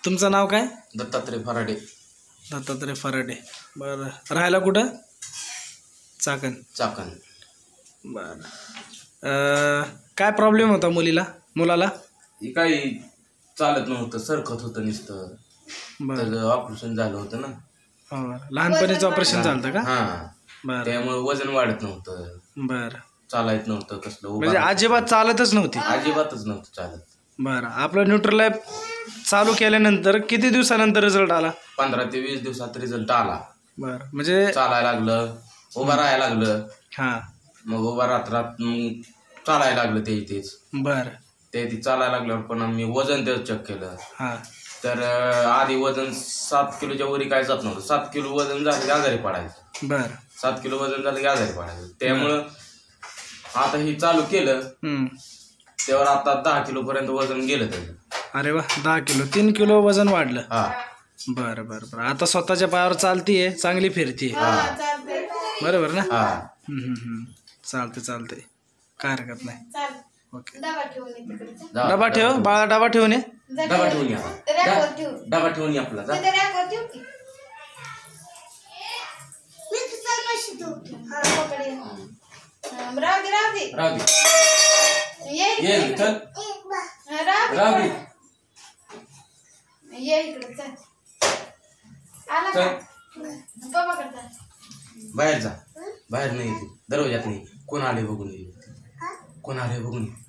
तुमचं नाव काय? दत्तात्रय फराडे. दत्तात्रय फराडे. बरं, राहायला कुठं? चाकण. चाकण. बरं. काय प्रॉब्लेम होता मुलाला? हे काही चालत नव्हतं, सरकत होतं नुसतं. त्याचं ऑपरेशन झालं होतं ना. लहानपणीच ऑपरेशन झालं होतं का? हा. बरं. त्यामुळे वजन वाढत नव्हतं. बरं. चालायचं नव्हतं कसलं. म्हणजे अजिबात चालतच नव्हती? अजिबातच नव्हतं चालत. बरं. आपलं न्यूट्रिलाइफ चालू केल्यानंतर किती दिवसानंतर रिझल्ट आला? 15 ते 20 दिवसात रिझल्ट आला. बरं. म्हणजे चालायला लागलं, उभं राहायला लागलं. हा. मग उभा राहत मग चालायला लागलं तेच. बरं. ते चालायला लागल्यावर पण आम्ही वजन त्याचं चेक केलं. हा. तर आधी वजन 7 किलोच्या वरी काय जात नव्हतं. 7 किलो वजन झालं की आजारी पडायचं. बरं. 7 किलो वजन झालं की आजारी पडायचं. त्यामुळं आता हे चालू केलं तेव्हा आता 10 किलो पर्यंत वजन गेलं त्याचं. अरे वा, 10 किलो, 3 किलो वजन वाढलं. हा. बरं बरं बरं. आता स्वतःच्या पायावर चालतीये, चांगली फिरतीये. बरोबर ना? हा. चालतंय, काय हरकत नाही. ओके. डबा ठेव बाळा, डबा ठेवून ये. डबा ठेवून या. डबा ठेवून या आपला. बाहेर जा, बाहेर नाही, दरवाजात नाही. कोण आले बघून ये.